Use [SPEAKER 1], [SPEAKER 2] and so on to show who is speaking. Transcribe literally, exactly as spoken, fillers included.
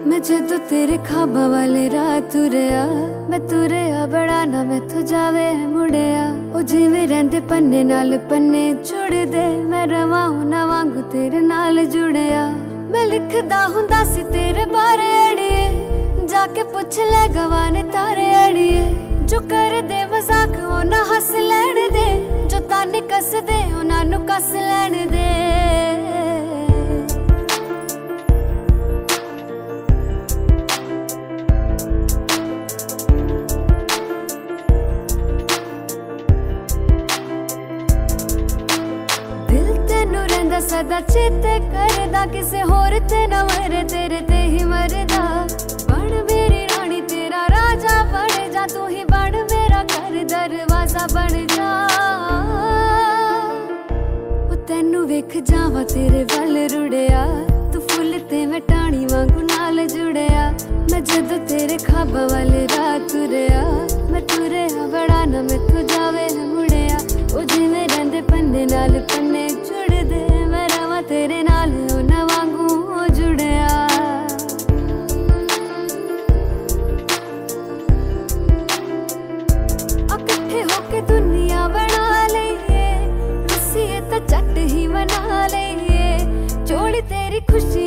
[SPEAKER 1] मैं जदों तेरे खाबा वाले राह तुरया, मैं तुरया बड़ा ना मैं तू जावे मुड़िया। ओ जिवें रहिंदे पन्ने नाल पन्ने जुड़दे, मैं रवां ना वांगू तेरे नाल जुड़िया। मैं लिखदा हुंदा सी तेरे बारे अड़िए, जाके पुछ ले गवाने तारे अड़िए। जो कर दे मजाक उन्हां हस लैण दे, जो ताने कस दे उन्हां नूं कस लैण दे। सदा चेते करदा, किसे होर ते ना मरे, तेरे ते ही मरदा। बन मेरी रानी तेरा राजा बन जा, तू ही बन मेरा घर दरवाजा बन जा। ओ तेनू वेख जावा तेरे वल रुड़िया, तू फुल ते मैं टाणी वांगू नाल जुड़िया। मैं जदों तेरे खाबा वाले राह तुरया, मैं तुरया बड़ा ना मैं तू जावे मुड़िया। ओ जिवें रहिंदे पन्ने नाल पन्ने जुड़दे, तेरे नाल उन्हां वांगू जुड़िया। इकट्ठे होके दुनिया बना लईए, रुसीए तां झट ही मना लईए। जोड़ी तेरी खुशी